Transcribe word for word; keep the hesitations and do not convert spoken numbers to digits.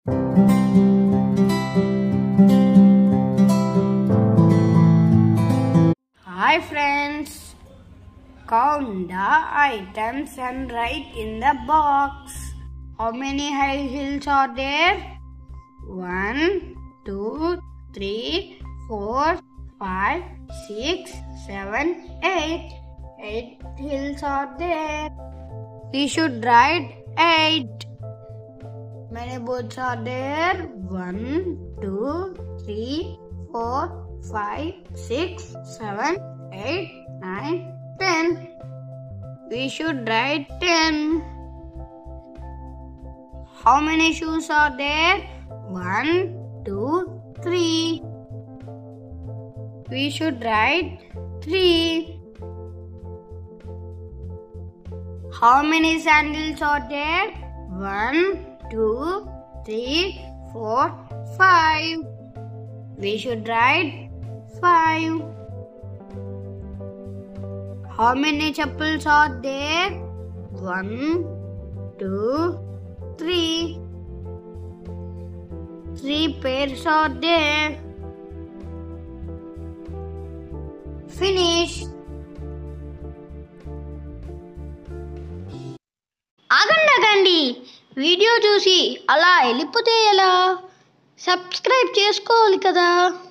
Hi friends, count the items and write in the box. How many high heels are there? One, two, three, four, five, six, seven, eight. Eight heels are there. We should write eight. Many boots are there? One, two, three, four, five, six, seven, eight, nine, ten. We should write ten. How many shoes are there? One, two, three. We should write three. How many sandals are there? One, two, three, four, five. We should write five. How many chappals are there? One, two, three. Three pairs are there. Finish. ఆగండి ఆగండి video చూసి అలా వెళ్ళిపోతే ఎలా? Subscribe చేసుకోవాలి కదా.